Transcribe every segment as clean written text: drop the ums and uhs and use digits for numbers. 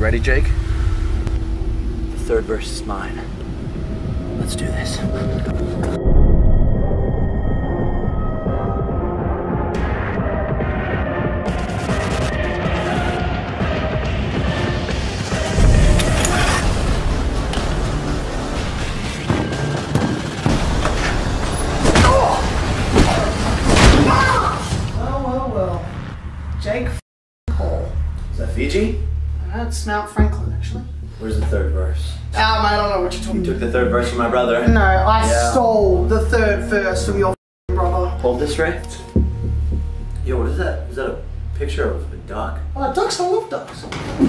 ready, Jake? The third verse is mine. Let's do this. Well. Jake Cole. Is that Fiji? That's Mount Franklin, actually. Where's the third verse? I don't know what you're talking You took about. the third verse from my brother. No, I Yeah. stole the third verse from your brother. Hold this, Ray. Yo, what is that? Is that a picture of a duck? Oh, ducks, I love ducks.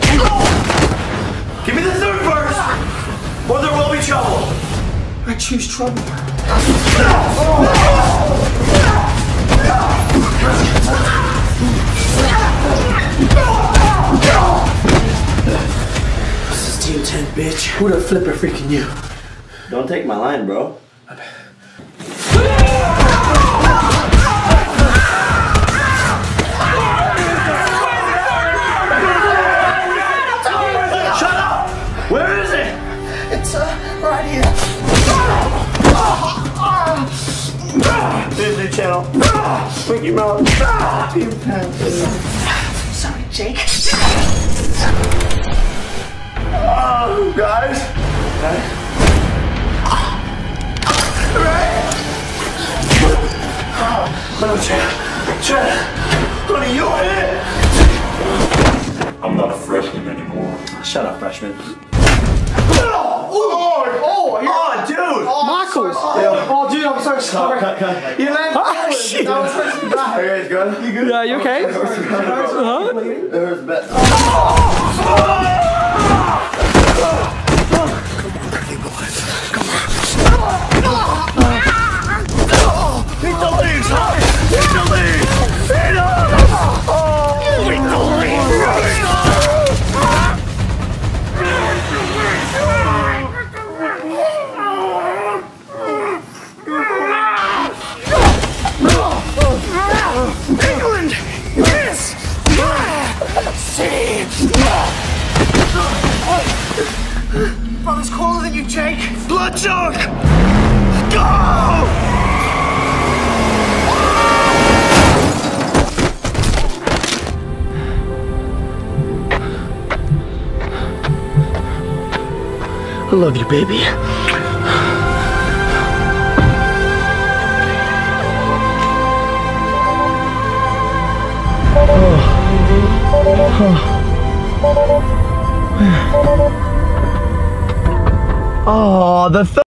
Give me the third verse! Or there will be trouble! I choose trouble. This is Team 10, bitch. Who the flipper freaking you? Don't take my line, bro. Shut up! Where is it? It's right here. Disney Channel. Mickey Mouse. Sorry, Jake. Oh, guys. Oh, Chad. Honey, you in it? I'm not a freshman anymore. Shut up, freshman. Oh, dude! Michael! Oh, dude, I'm so sorry. Cut. You landed forward. That was supposed to be back. Are you guys good? You good? Yeah, you okay? It hurts bad. England is Brother's cooler than you, Jake. Bloodjock! Go! I love you, baby. Oh, the